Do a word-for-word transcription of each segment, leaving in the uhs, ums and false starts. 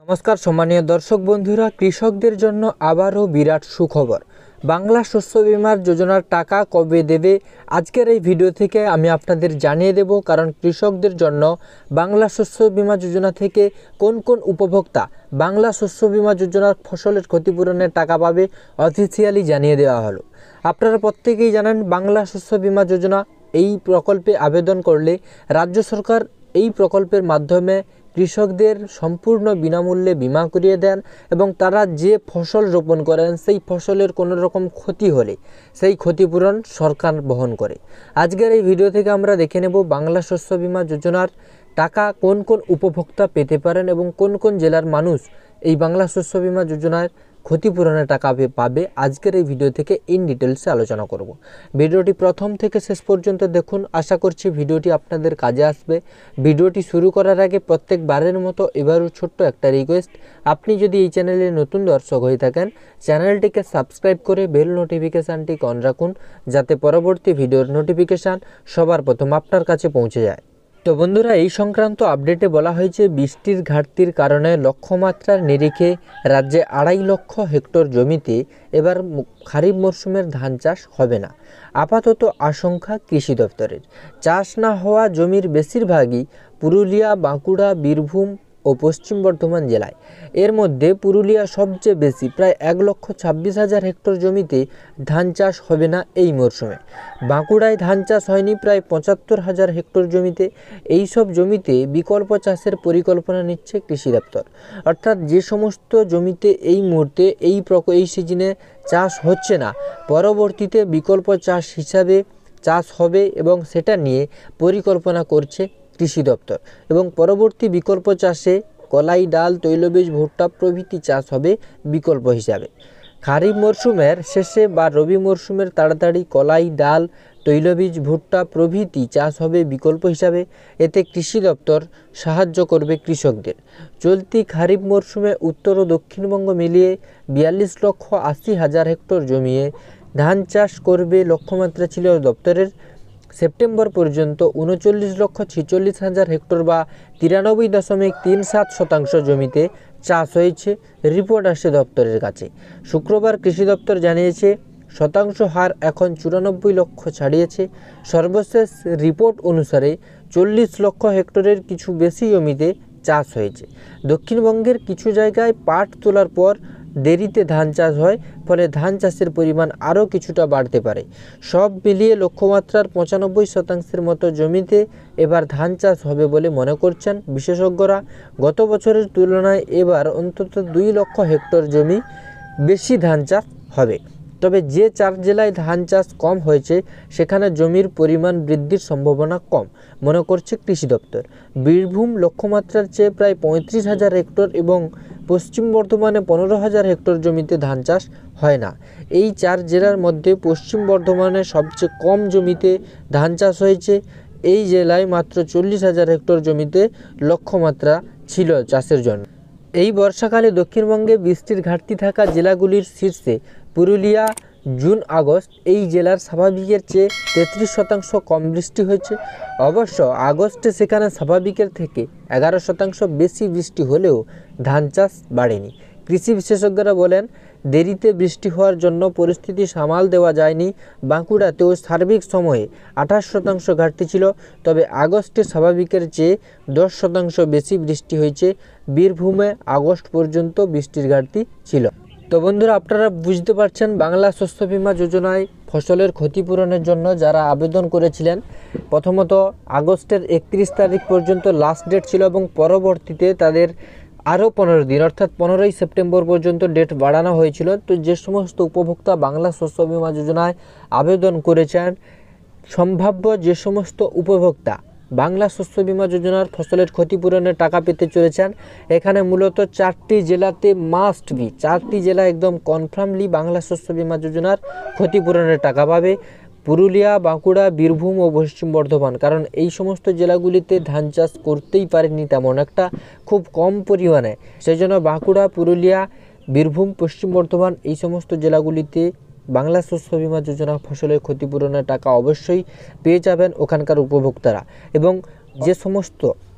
নমস্কার সম্মানীয় দর্শক বন্ধুরা, কৃষকদের জন্য আবারও বিরাট সুখবর। বাংলা শস্য বিমার যোজনার টাকা কবে দেবে আজকের এই ভিডিও থেকে আমি আপনাদের জানিয়ে দেব। কারণ কৃষকদের জন্য বাংলা শস্য বিমা যোজনা থেকে কোন কোন উপভোক্তা বাংলা শস্য বিমা যোজনার ফসলের ক্ষতিপূরণের টাকা পাবে অফিসিয়ালি জানিয়ে দেওয়া হলো। আপনারা প্রত্যেকেই জানেন বাংলা শস্য বিমা যোজনা এই প্রকল্পে আবেদন করলে রাজ্য সরকার এই প্রকল্পের মাধ্যমে কৃষকদের সম্পূর্ণ বিনামূল্যে বিমা করিয়ে দেন এবং তারা যে ফসল রোপণ করেন সেই ফসলের কোনো রকম ক্ষতি হলে সেই ক্ষতিপূরণ সরকার বহন করে। আজকের এই ভিডিও থেকে আমরা দেখে নেব বাংলা শস্য বিমা যোজনার টাকা কোন কোন উপভোক্তা পেতে পারেন এবং কোন কোন জেলার মানুষ এই বাংলা শস্য বিমা যোজনার ক্ষতিপূরণের টাকা পাবে। আজকের এই ভিডিও থেকে ইন ডিটেলসে আলোচনা করব। ভিডিওটি প্রথম থেকে শেষ পর্যন্ত দেখুন, আশা করছি ভিডিওটি আপনাদের কাজে আসবে। ভিডিওটি শুরু করার আগে প্রত্যেকবারের মতো এবারও ছোট্ট একটা রিকোয়েস্ট, আপনি যদি এই চ্যানেলে নতুন দর্শক হয়ে থাকেন চ্যানেলটিকে সাবস্ক্রাইব করে বেল নোটিফিকেশানটি অন রাখুন, যাতে পরবর্তী ভিডিওর নোটিফিকেশান সবার প্রথম আপনার কাছে পৌঁছে যায়। তো বন্ধুরা, এই সংক্রান্ত আপডেটে বলা হয়েছে বৃষ্টির ঘাটতির কারণে লক্ষ্যমাত্রার নিরিখে রাজ্যে আড়াই লক্ষ হেক্টর জমিতে এবার খারিফ মরশুমের ধান চাষ হবে না, আপাতত আশঙ্কা কৃষি দপ্তরের। চাষ না হওয়া জমির বেশিরভাগই পুরুলিয়া, বাঁকুড়া, বীরভূম ও পশ্চিম বর্ধমান জেলায়। এর মধ্যে পুরুলিয়া সবচেয়ে বেশি, প্রায় এক লক্ষ ছাব্বিশ হাজার হেক্টর জমিতে ধান চাষ হবে না এই মরশুমে। বাঁকুড়ায় ধান চাষ হয়নি প্রায় পঁচাত্তর হাজার হেক্টর জমিতে। এই সব জমিতে বিকল্প চাষের পরিকল্পনা নিচ্ছে কৃষি দপ্তর। অর্থাৎ যে সমস্ত জমিতে এই মুহূর্তে এই প্রক এই সিজনে চাষ হচ্ছে না, পরবর্তীতে বিকল্প চাষ হিসাবে চাষ হবে এবং সেটা নিয়ে পরিকল্পনা করছে কৃষি দপ্তর। এবং পরবর্তী বিকল্প চাষে কলাই, ডাল, তৈলবীজ, ভুট্টা প্রভৃতি চাষ হবে বিকল্প হিসাবে। খারিফ মরশুমের শেষে বা রবি মরশুমের তাড়াতাড়ি কলাই, ডাল, তৈলবীজ, ভুট্টা প্রভৃতি চাষ হবে বিকল্প হিসাবে। এতে কৃষি দপ্তর সাহায্য করবে কৃষকদের। চলতি খারিফ মরশুমে উত্তর ও দক্ষিণবঙ্গ মিলিয়ে বিয়াল্লিশ লক্ষ আশি হাজার হেক্টর জমিয়ে ধান চাষ করবে লক্ষ্যমাত্রা ছিল দপ্তরের। সেপ্টেম্বর পর্যন্ত উনচল্লিশ লক্ষ ছেচল্লিশ হাজার হেক্টর বা তিরানব্বই দশমিক তিন সাত শতাংশ জমিতে চাষ হয়েছে, রিপোর্ট আসে দপ্তরের কাছে। শুক্রবার কৃষি দপ্তর জানিয়েছে শতাংশ হার এখন চুরানব্বই লক্ষ ছাড়িয়েছে। সর্বশেষ রিপোর্ট অনুসারে চল্লিশ লক্ষ হেক্টরের কিছু বেশি জমিতে চাষ হয়েছে। দক্ষিণবঙ্গের কিছু জায়গায় পাট তোলার পর দেরিতে ধান চাষ হয়, ফলে ধান চাষের পরিমাণ আরও কিছুটা বাড়তে পারে। সব মিলিয়ে লক্ষ্যমাত্রার পঁচানব্বই শতাংশের মতো জমিতে এবার ধান চাষ হবে বলে মনে করছেন বিশেষজ্ঞরা। গত বছরের তুলনায় এবার অন্তত দুই লক্ষ হেক্টর জমি বেশি ধান চাষ হবে। তবে যে চার জেলায় ধান চাষ কম হয়েছে সেখানে জমির পরিমাণ বৃদ্ধির সম্ভাবনা কম মনে করছে কৃষি দপ্তর। বীরভূম লক্ষ্যমাত্রার চেয়ে প্রায় পঁয়ত্রিশ হাজার হেক্টর এবং পশ্চিম বর্ধমানে পনেরো হাজার হেক্টর জমিতে ধান চাষ হয় না। এই চার জেলার মধ্যে পশ্চিম বর্ধমানে সবচেয়ে কম জমিতে ধান চাষ হয়েছে। এই জেলায় মাত্র চল্লিশ হাজার হেক্টর জমিতে লক্ষ্যমাত্রা ছিল চাষের জন্য। এই বর্ষাকালে দক্ষিণবঙ্গে বৃষ্টির ঘাটতি থাকা জেলাগুলির শীর্ষে পুরুলিয়া। জুন আগস্ট এই জেলার স্বাভাবিকের চেয়ে তেত্রিশ শতাংশ কম বৃষ্টি হয়েছে। অবশ্য আগস্টে সেখানে স্বাভাবিকের থেকে এগারো শতাংশ বেশি বৃষ্টি হলেও ধান চাষ বাড়েনি। কৃষি বিশেষজ্ঞরা বলেন, দেরিতে বৃষ্টি হওয়ার জন্য পরিস্থিতি সামাল দেওয়া যায়নি। বাঁকুড়াতেও সার্বিক সময়ে আঠাশ শতাংশ ঘাটতি ছিল, তবে আগস্টে স্বাভাবিকের চেয়ে দশ শতাংশ বেশি বৃষ্টি হয়েছে। বীরভূমে আগস্ট পর্যন্ত বৃষ্টির ঘাটতি ছিল। তো বন্ধুরা, আপনারা বুঝতে পারছেন বাংলা শস্য বিমা যোজনায় ফসলের ক্ষতিপূরণের জন্য যারা আবেদন করেছিলেন, প্রথমত আগস্টের একত্রিশ তারিখ পর্যন্ত লাস্ট ডেট ছিল এবং পরবর্তীতে তাদের আরও পনেরো দিন অর্থাৎ পনেরোই সেপ্টেম্বর পর্যন্ত ডেট বাড়ানো হয়েছিল। তো যে সমস্ত উপভোক্তা বাংলা শস্য বিমা যোজনায় আবেদন করেছেন, সম্ভাব্য যে সমস্ত উপভোক্তা বাংলা শস্য বিমা যোজনার ফসলের ক্ষতিপূরণের টাকা পেতে চলেছেন, এখানে মূলত চারটি জেলাতে মাস্ট বি চারটি জেলা একদম কনফার্মলি বাংলা শস্য বিমা যোজনার ক্ষতিপূরণের টাকা পাবে। পুরুলিয়া, বাঁকুড়া, বীরভূম ও পশ্চিম বর্ধমান, কারণ এই সমস্ত জেলাগুলিতে ধান চাষ করতেই পারেনি তেমন একটা, খুব কম পরিমাণে। সেই জন্য বাঁকুড়া, পুরুলিয়া, বীরভূম, পশ্চিম বর্ধমান এই সমস্ত জেলাগুলিতে বাংলা শস্য বিমা যোজনা ফসলের ক্ষতিপূরণের টাকা অবশ্যই পেয়ে যাবেন ওখানকার উপভোক্তারা। এবং যে সমস্ত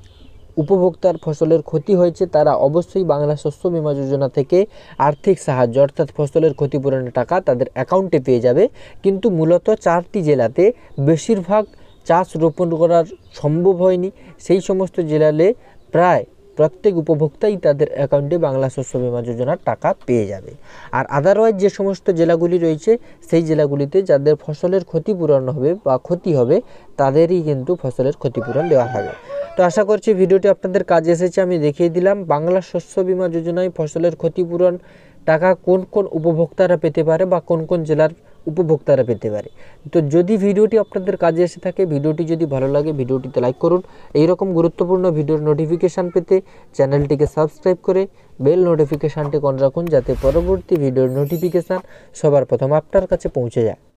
উপভোক্তার ফসলের ক্ষতি হয়েছে তারা অবশ্যই বাংলা শস্য বীমা যোজনা থেকে আর্থিক সাহায্য অর্থাৎ ফসলের ক্ষতিপূরণের টাকা তাদের অ্যাকাউন্টে পেয়ে যাবে। কিন্তু মূলত চারটি জেলাতে বেশিরভাগ চাষ রোপণ করার সম্ভব হয়নি, সেই সমস্ত জেলাতে প্রায় প্রত্যেক উপভোক্তাই তাদের অ্যাকাউন্টে বাংলা শস্য বীমা যোজনার টাকা পেয়ে যাবে। আর আদারওয়াইজ যে সমস্ত জেলাগুলি রয়েছে সেই জেলাগুলিতে যাদের ফসলের ক্ষতিপূরণ হবে বা ক্ষতি হবে তাদেরই কিন্তু ফসলের ক্ষতিপূরণ দেওয়া হবে। তো আশা করছি ভিডিওটি আপনাদের কাজে এসেছে। আমি দেখিয়ে দিলাম বাংলা শস্য বীমা যোজনায় ফসলের ক্ষতিপূরণ টাকা কোন কোন উপভোক্তারা পেতে পারে বা কোন কোন জেলার উপভোক্তারা পেতে পারে। তো যদি ভিডিওটি আপনাদের কাজে এসে থাকে, ভিডিওটি যদি ভালো লাগে ভিডিওটিতে লাইক করুন। এইরকম গুরুত্বপূর্ণ ভিডিওর নোটিফিকেশান পেতে চ্যানেলটিকে সাবস্ক্রাইব করে বেল নোটিফিকেশানটি অন রাখুন, যাতে পরবর্তী ভিডিওর নোটিফিকেশান সবার প্রথম আপনার কাছে পৌঁছে যায়।